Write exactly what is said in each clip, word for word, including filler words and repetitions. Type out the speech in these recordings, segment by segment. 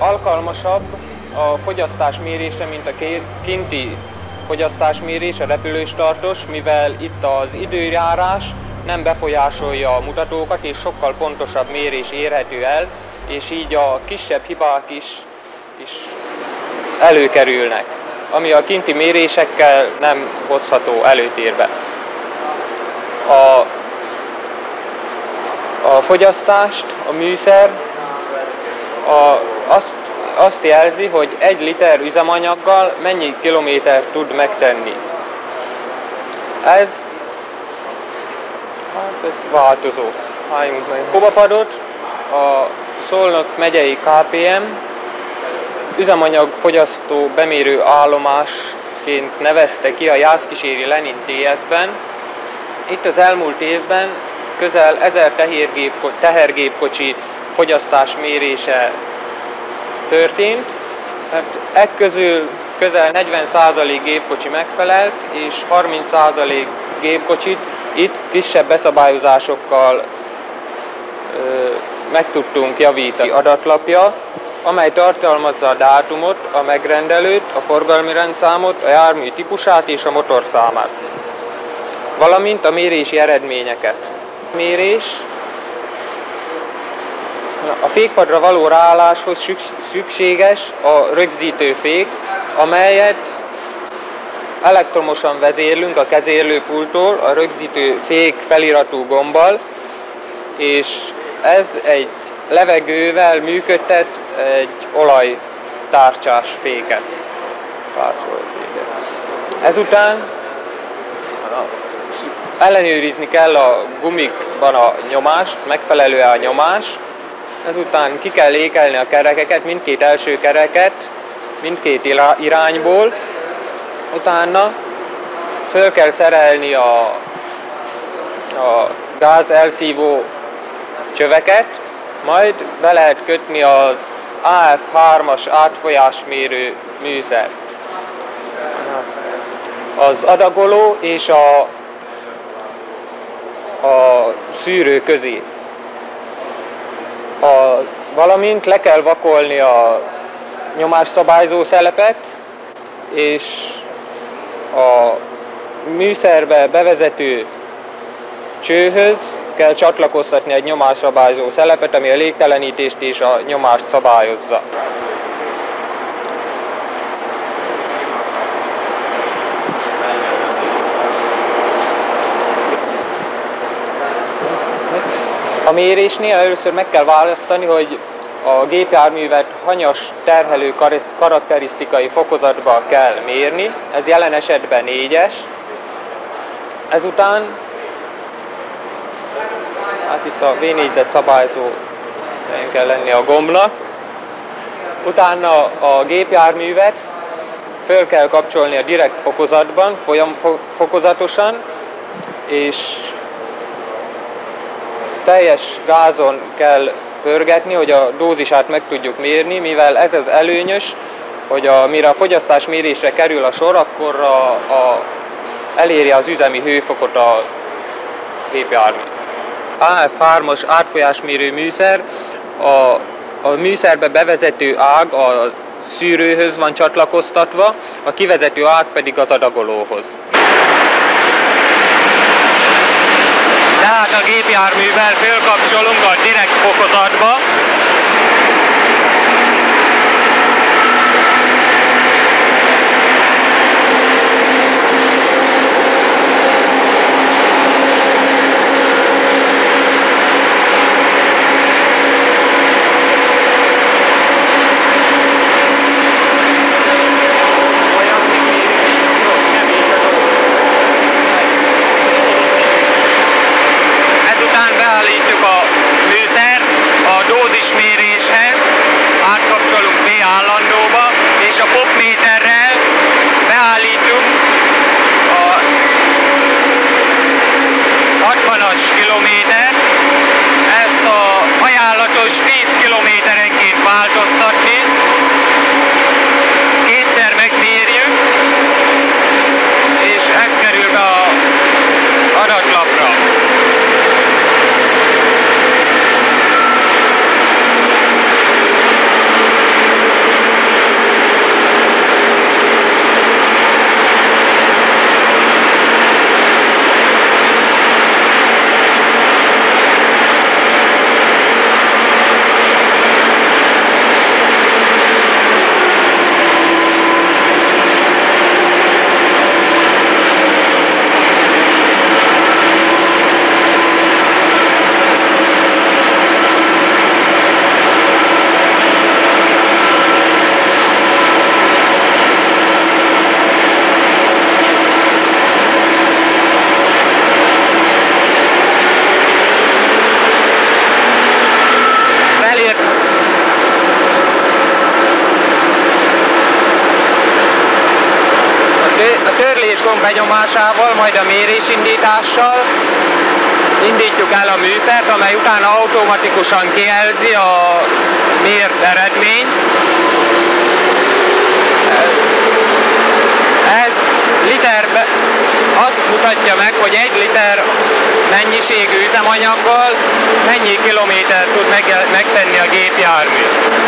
alkalmasabb a fogyasztásmérésre, mint a kinti fogyasztásmérés, a repülőstartos, mivel itt az időjárás nem befolyásolja a mutatókat, és sokkal pontosabb mérés érhető el, és így a kisebb hibák is, is előkerülnek, ami a kinti mérésekkel nem hozható előtérbe. A, a fogyasztást, a műszer a, azt, azt jelzi, hogy egy liter üzemanyaggal mennyi kilométert tud megtenni. Ez, hát ez változó. Álljunk meg. Kobapadot a Szolnok megyei ká pé em üzemanyagfogyasztó bemérő állomásként nevezte ki a Jászkíséri Lenin té es-ben. Itt az elmúlt évben közel ezer tehergépkocsi fogyasztás mérése történt. Hát ekközül közel negyven százalék gépkocsi megfelelt, és harminc százalék gépkocsit itt kisebb beszabályozásokkal ö, meg tudtunk javítani. Adatlapja, amely tartalmazza a dátumot, a megrendelőt, a forgalmi rendszámot, a jármű típusát és a motorszámát, valamint a mérési eredményeket. Mérés. A fékpadra való ráálláshoz szükséges a rögzítőfék, amelyet elektromosan vezérlünk a kezérlőpulttól a rögzítőfék feliratú gombbal, és ez egy levegővel működtet egy olajtárcsás féket. Ezután ellenőrizni kell a gumikban a nyomást, megfelelő-e a nyomás. Ezután ki kell ékelni a kerekeket, mindkét első kereket, mindkét irányból. Utána föl kell szerelni a, a gáz elszívó csöveket, majd be lehet kötni az á ef hármas átfolyásmérő műszert. Az adagoló és a, a szűrő közé. A, valamint le kell vakolni a nyomásszabályzó szelepet, és a műszerbe bevezető csőhöz kell csatlakoztatni egy nyomásszabályzó szelepet, ami a légtelenítést és a nyomást szabályozza. A mérésnél először meg kell választani, hogy a gépjárművet hanyas terhelő karakterisztikai fokozatba kell mérni, ez jelen esetben négyes. Ezután, hát itt a V-négyzet szabályzó helyen kell lenni a gombnak. Utána a gépjárművet föl kell kapcsolni a direkt fokozatban, folyam fokozatosan, és teljes gázon kell pörgetni, hogy a dózisát meg tudjuk mérni, mivel ez az előnyös, hogy a, mire a fogyasztásmérésre kerül a sor, akkor a, a, eléri az üzemi hőfokot a gépjármű. á ef hármas átfolyásmérő műszer, a, a műszerbe bevezető ág a szűrőhöz van csatlakoztatva, a kivezető ág pedig az adagolóhoz. Tehát a gépjárművel fölkapcsolunk a direkt fokozatba. Beállítjuk a műszert, a dózis benyomásával, majd a mérésindítással indítjuk el a műszert, amely utána automatikusan kijelzi a mért eredményt. Ez literbe azt mutatja meg, hogy egy liter mennyiségű üzemanyaggal mennyi kilométert tud megtenni a gépjármű.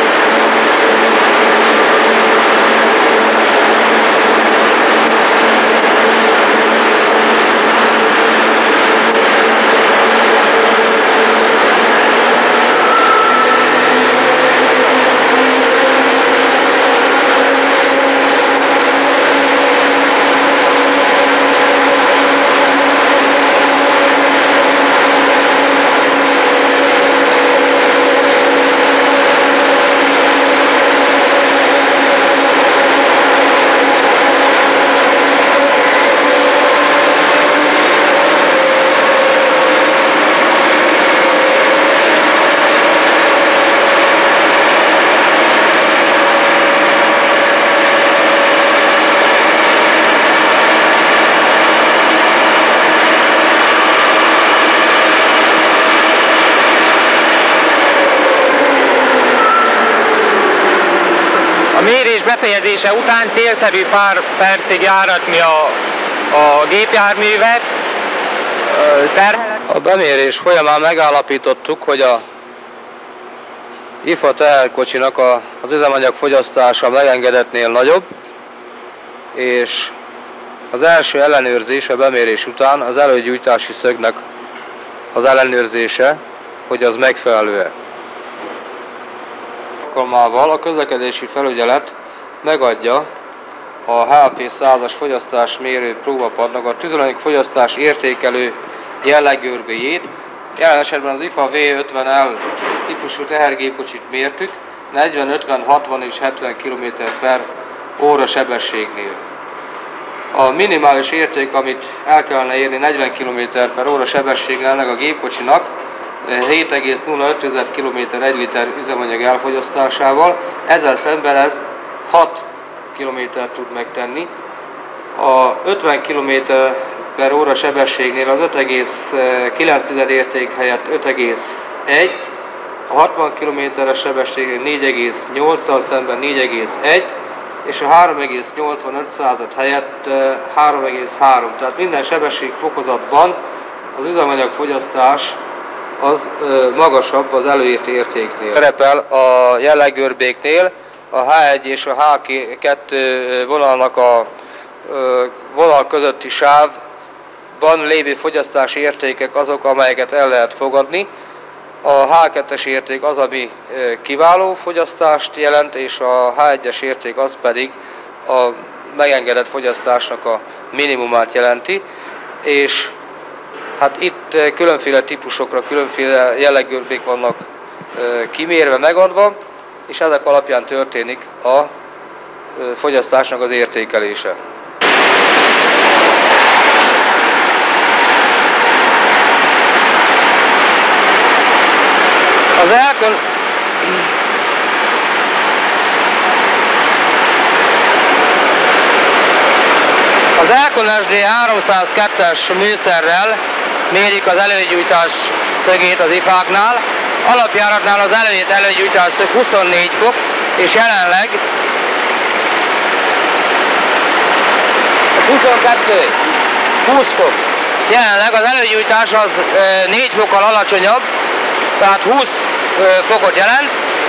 A mérés befejezése után célszerű pár percig járatni a, a gépjárművet. A bemérés folyamán megállapítottuk, hogy a i ef á teherkocsinak a, az üzemanyag fogyasztása megengedetnél nagyobb, és az első ellenőrzés a bemérés után az előgyújtási szögnek az ellenőrzése, hogy az megfelelő-e. Alkalmával a közlekedési felügyelet megadja a há pé százas fogyasztás mérő próbapadnak a tüzelőanyag fogyasztás értékelő jelleggörbéjét. Jelen esetben az i ef á vé ötven el típusú tehergépkocsit mértük negyven, ötven, hatvan és hetven kilométer per óra sebességnél. A minimális érték, amit el kellene érni negyven kilométer per óra sebességnél ennek a gépkocsinak, hét egész nulla öt kilométer egy liter üzemanyag elfogyasztásával, ezzel szemben ez hat kilométert tud megtenni. A ötven kilométer per óra sebességnél az öt egész kilenc érték helyett öt egész egy, a hatvan kilométeres sebességnél négy egész nyolc szemben négy egész egy, és a három egész nyolcvanöt helyett három egész három. Tehát minden sebességfokozatban az üzemanyag fogyasztás az ö, magasabb az előírt értéknél. Szerepel a jelleggörbéknél a há egy és a há kettő vonalnak a ö, vonal közötti sávban lévő fogyasztási értékek azok, amelyeket el lehet fogadni. A há kettes érték az, ami ö, kiváló fogyasztást jelent, és a há egyes érték az pedig a megengedett fogyasztásnak a minimumát jelenti, és hát itt különféle típusokra, különféle jelleggörbék vannak kimérve, megadva, és ezek alapján történik a fogyasztásnak az értékelése. Az elkön... Az Elkon es dé háromszázkettes műszerrel mérik az előgyújtás szögét az i ef á-knál. Alapjáratnál az előét előgyújtás szög huszonnégy fok, és jelenleg huszonkettő, húsz fok. Jelenleg az előgyújtás az négy fokkal alacsonyabb, tehát húsz fokot jelent.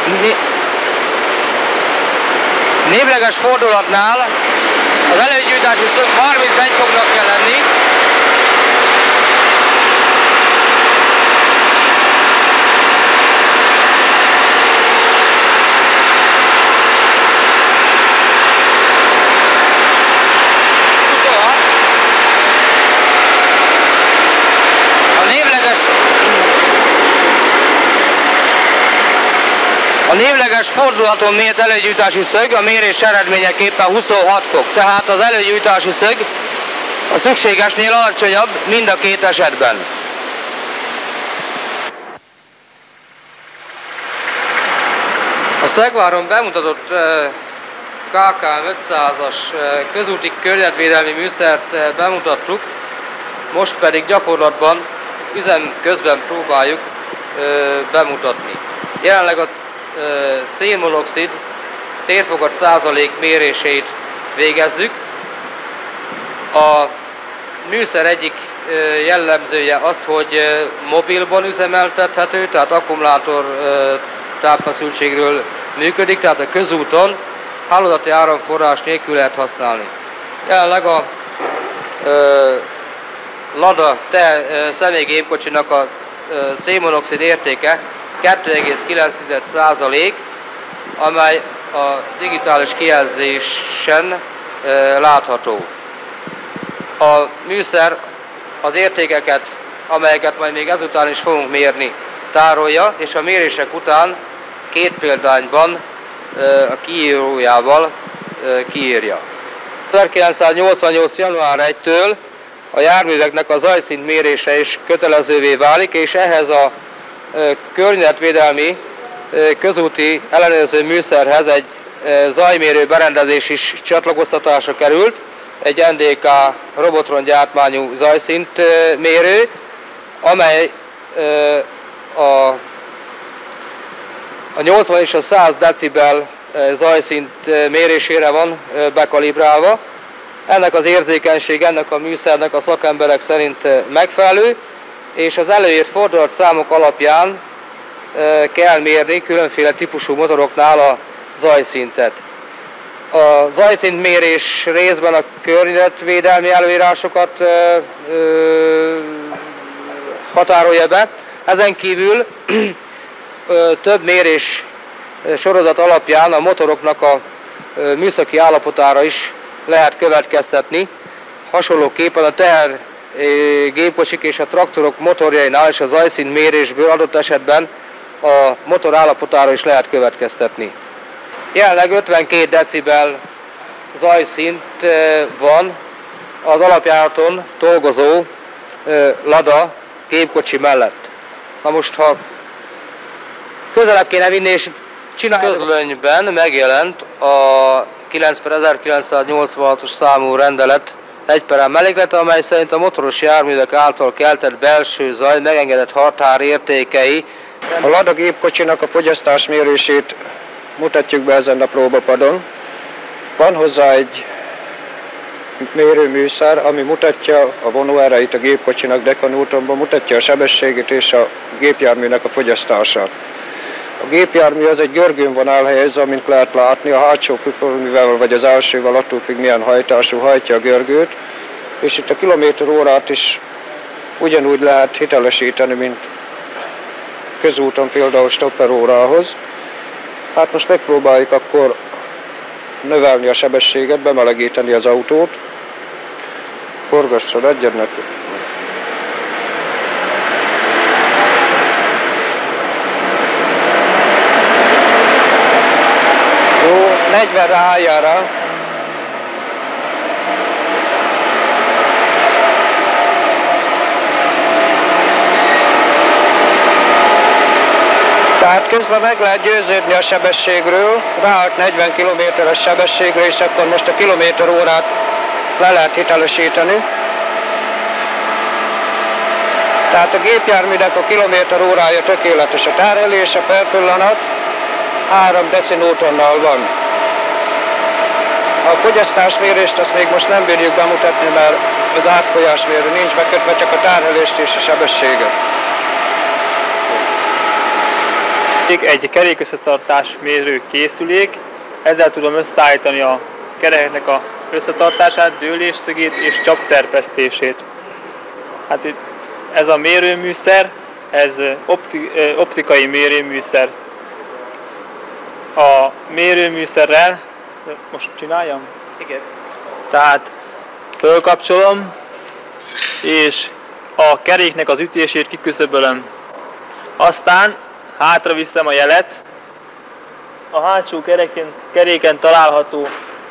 Névleges fordulatnál az előgyújtási szög harmincegy foknak kell lenni. A névleges A névleges fordulaton mért előgyújtási szög a mérés eredményeképpen huszonhat fok, tehát az előgyújtási szög a szükségesnél alacsonyabb mind a két esetben. A Szegváron bemutatott ká ká em ötszázas közúti környezetvédelmi műszert bemutattuk, most pedig gyakorlatban üzem közben próbáljuk bemutatni. Jelenleg a szénmonoxid térfogat százalék mérését végezzük. A műszer egyik jellemzője az, hogy mobilban üzemeltethető, tehát akkumulátor távfeszültségről működik, tehát a közúton hálózati áramforrás nélkül lehet használni. Jelenleg a ö, Lada te, ö, személygépkocsinak a ö, szénmonoxid értéke kettő egész kilenc százalék, amely a digitális kijelzésen ö, látható. A műszer az értékeket, amelyeket majd még ezután is fogunk mérni, tárolja, és a mérések után két példányban a kiírójával kiírja. ezerkilencszáznyolcvannyolc január elsejétől a járműveknek a zajszint mérése is kötelezővé válik, és ehhez a környezetvédelmi közúti ellenőrző műszerhez egy zajmérő berendezés is csatlakoztatásra került, egy en dé ká robotron gyártmányú zajszint mérő, amely a A nyolcvan és a száz decibel zajszint mérésére van bekalibrálva. Ennek az érzékenység, ennek a műszernek a szakemberek szerint megfelelő, és az előírt fordulatszámok alapján kell mérni különféle típusú motoroknál a zajszintet. A zajszint mérés részben a környezetvédelmi előírásokat ö, ö, határolja be. Ezen kívül több mérés sorozat alapján a motoroknak a műszaki állapotára is lehet következtetni. Hasonlóképpen a teher gépkocsik és a traktorok motorjainál és a zajszint mérésből adott esetben a motor állapotára is lehet következtetni. Jelenleg ötvenkét decibel zajszint van az alapjáraton dolgozó Lada gépkocsi mellett. Na most, ha közelebb kéne vinni és csinálni. Közlönyben megjelent a kilenc per ezerkilencszáznyolcvanhatos számú rendelet egy per melléklete, amely szerint a motoros járművek által keltett belső zaj megengedett határértékei. A Lada gépkocsinak a fogyasztás mérését mutatjuk be ezen a próbapadon. Van hozzá egy mérőműszer, ami mutatja a vonóerejét a gépkocsinak dekanewtonban, mutatja a sebességét és a gépjárműnek a fogyasztását. A gépjármű az egy görgőn van elhelyezve, amint lehet látni, a hátsó fűtőművel vagy az elsővel attól függ milyen hajtású hajtja a görgőt, és itt a kilométer órát is ugyanúgy lehet hitelesíteni, mint közúton például stopper órához. Hát most megpróbáljuk akkor növelni a sebességet, bemelegíteni az autót. Forgassad, adjad neki. Jó, negyvenre álljára. Tehát közben meg lehet győződni a sebességről, ráállt negyven kilométeres sebességre, és akkor most a kilométer órát le lehet hitelesíteni. Tehát a gépjárműnek a kilométer órája tökéletes. A terhelése per pillanat három decinewtonnal van. A fogyasztásmérést azt még most nem bírjuk bemutatni, mert az átfolyásmérő nincs bekötve, csak a terhelést és a sebességet. Egy kerékösszetartás mérő készülék, ezzel tudom összeállítani a kerekeknek a összetartását, dőlésszögét és csapterpesztését. Hát itt ez a mérőműszer, ez opti, optikai mérőműszer. A mérőműszerrel, most csináljam? Igen. Tehát fölkapcsolom, és a keréknek az ütését kiküszöbölöm. Aztán hátra viszem a jelet, a hátsó keréken, keréken található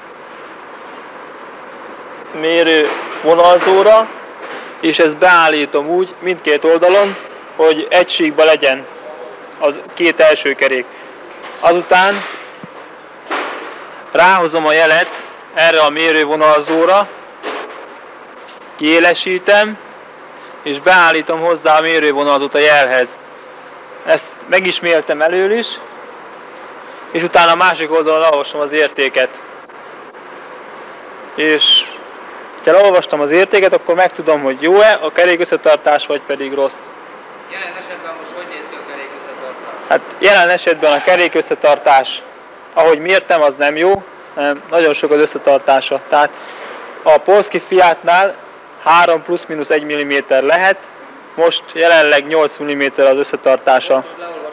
mérő vonalzóra, és ezt beállítom úgy mindkét oldalon, hogy egységben legyen az két első kerék. Azután ráhozom a jelet erre a mérővonalzóra, kiélesítem, és beállítom hozzá a mérővonalzót a jelhez. Ezt megisméltem elől is, és utána a másik oldalon leolvasom az értéket. És ha leolvastam az értéket, akkor megtudom, hogy jó-e a kerékösszetartás, vagy pedig rossz. Jelen esetben most hogy néz ki a kerékösszetartás? Hát jelen esetben a kerékösszetartás, ahogy mértem, az nem jó, hanem nagyon sok az összetartása. Tehát a Polski Fiatnál három plusz-minusz egy milliméter lehet, most jelenleg nyolc milliméter az összetartása.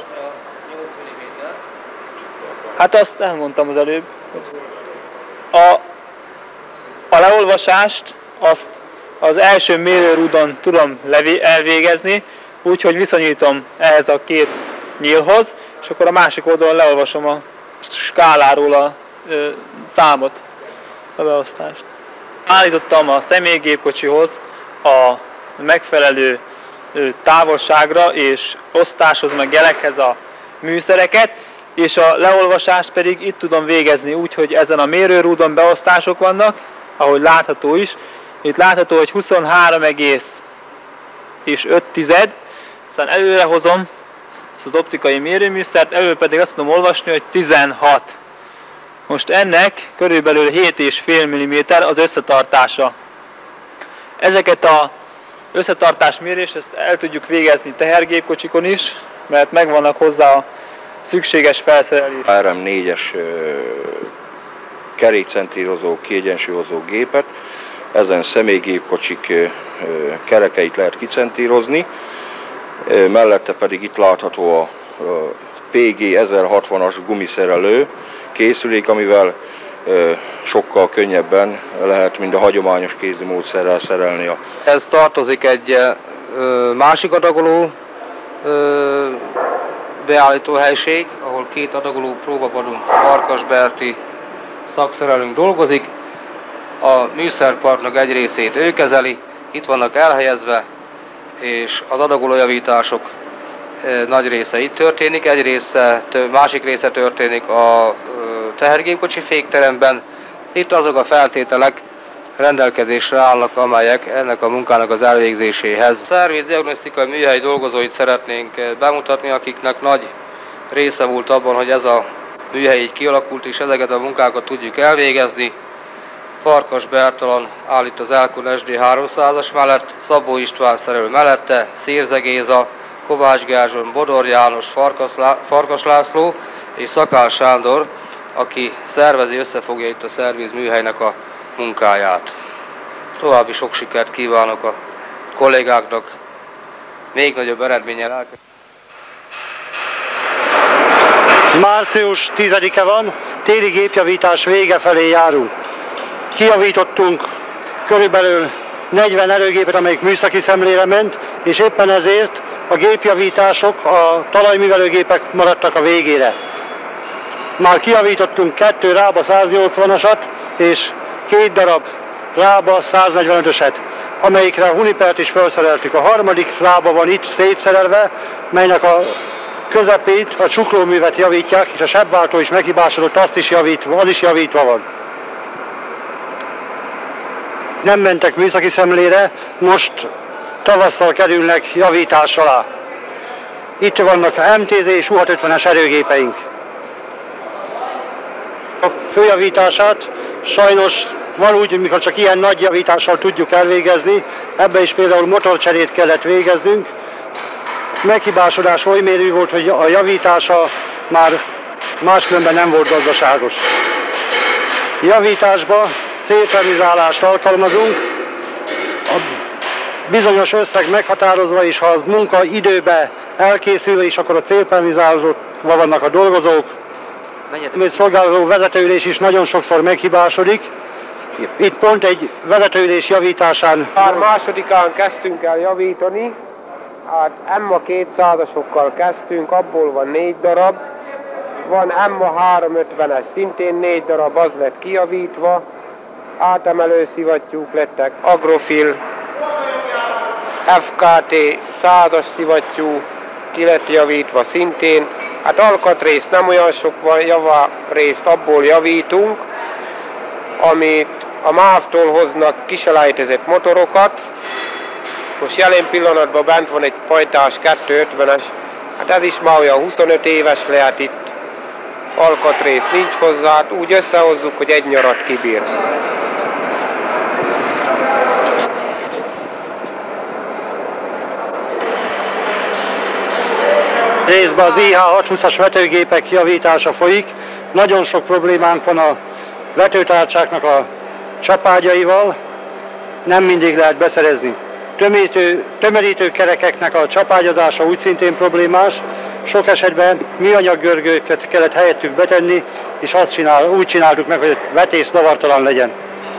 Hát azt elmondtam az előbb. A, a leolvasást azt az első mérőrúdon tudom levé, elvégezni, úgyhogy viszonyítom ehhez a két nyílhoz, és akkor a másik oldalon leolvasom a skáláról a ö, számot, a beosztást. Állítottam a személygépkocsihoz a megfelelő ö, távolságra és osztáshoz meg jelekhez a műszereket, és a leolvasást pedig itt tudom végezni úgy, hogy ezen a mérőrúdon beosztások vannak, ahogy látható is. Itt látható, hogy huszonhárom egész öt tized, aztán előre hozom ezt az optikai mérőműszert, elő pedig azt tudom olvasni, hogy tizenhat. Most ennek körülbelül hét egész öt milliméter az összetartása. Ezeket az összetartás mérést ezt el tudjuk végezni tehergépkocsikon is, mert megvannak hozzá a szükséges felszerelés. er em négyes kerékcentrírozó, kiegyensúlyozó gépet, ezen személygépkocsik kerekeit lehet kicentrírozni, mellette pedig itt látható a pé gé ezerhatvanas gumiszerelő készülék, amivel sokkal könnyebben lehet, mint a hagyományos kézi módszerrel szerelni a... Ez tartozik egy másik adagoló beállító helység, ahol két adagoló próbapadunk, Farkas Berti szakszerelőnk dolgozik. A műszerparknak egy részét ő kezeli, itt vannak elhelyezve, és az adagolójavítások nagy része itt történik, egy része, másik része történik a tehergépkocsi fékteremben. Itt azok a feltételek rendelkezésre állnak, amelyek ennek a munkának az elvégzéséhez. Szervizdiagnosztikai műhely dolgozóit szeretnénk bemutatni, akiknek nagy része volt abban, hogy ez a műhely így kialakult, és ezeket a munkákat tudjuk elvégezni. Farkas Bertalan áll itt az Elkon es dé háromszázas mellett, Szabó István szerelő mellette, Szirze Géza, Kovács Gerzson, Bodor János, Farkas, Lá Farkas László és Szakál Sándor, aki szervezi, összefogja itt a szerviz műhelynek a munkáját. További sok sikert kívánok a kollégáknak, még nagyobb eredménnyel elkezdeni. Március tizedike van, téli gépjavítás vége felé járunk. Kijavítottunk körülbelül negyven erőgépet, amelyik műszaki szemlére ment, és éppen ezért a gépjavítások, a talajművelőgépek maradtak a végére. Már kijavítottunk kettő Rába száznyolcvanasat és két darab Rába száznegyvenötöset, amelyikre a Hunipert is felszereltük. A harmadik Rába van itt szétszerelve, melynek a közepét, a csuklóművet javítják, és a sebváltó is meghibásodott, azt is javítva, az is javítva van. Nem mentek műszaki szemlére, most tavasszal kerülnek javítás alá. Itt vannak a em té zé és u hatszázötvenes erőgépeink. A főjavítását sajnos van úgy, mikor csak ilyen nagy javítással tudjuk elvégezni, ebbe is például motorcserét kellett végeznünk. Meghibásodás oly mérő volt, hogy a javítása már máskülönben nem volt gazdaságos. Javításba célpermizálást alkalmazunk, a bizonyos összeg meghatározva is, ha az munka időbe elkészül, és akkor a célpermizálva vannak a dolgozók. A szolgáló vezetőülés is nagyon sokszor meghibásodik. Itt pont egy vezetőülés javításán. Már másodikán kezdtünk el javítani, hát Emma kétszázasokkal kezdtünk, abból van négy darab. Van Emma háromszázötvenes, szintén négy darab, az lett kijavítva. Átemelő szivattyúk lettek, Agrofil, ef ká té százas szivattyú, ki lett javítva szintén. Hát alkatrészt nem olyan sok van, javarészt abból javítunk, amit a MÁV-tól hoznak kiselejtezett motorokat. Most jelen pillanatban bent van egy pajtás kettőszázötvenes, hát ez is már olyan huszonöt éves lehet itt. Alkatrész nincs hozzá, hát úgy összehozzuk, hogy egy nyarat kibír. Részben az I H hatszázhúszas vetőgépek javítása folyik. Nagyon sok problémánk van a vetőtárcsáknak a csapágyaival, nem mindig lehet beszerezni. Tömítő, tömörítő kerekeknek a csapágyazása úgy szintén problémás. Sok esetben műanyag görgőket kellett helyettük betenni, és azt csinál, úgy csináltuk meg, hogy a vetés zavartalan legyen.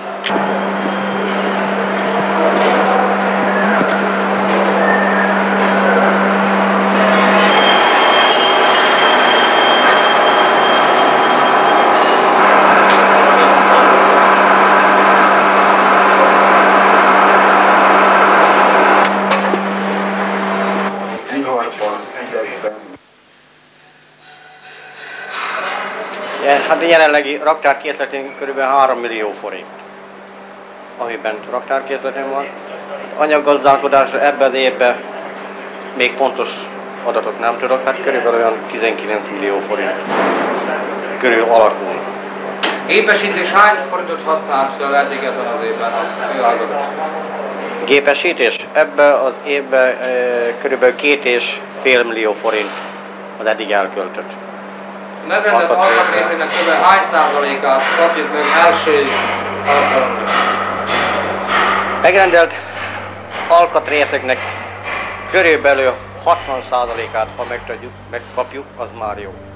Hát jelenlegi raktárkészletünk kb. három millió forint, amiben raktárkészletünk van. Anyaggazdálkodásra ebben az évben még pontos adatot nem tudok, hát körülbelül olyan tizenkilenc millió forint körül alakul. Gépesítés hány forintot használt fel eddig ebben az évben a főágazat? Gépesítés ebben az évben e, körülbelül két és fél millió forint az eddig elköltött. A megrendelt alkatrészének kb. Hány százalékát kapjuk meg első alkalommal? Megrendelt alkatrészeknek körülbelül hatvan százalékát, ha megtudjuk, megkapjuk, az már jó.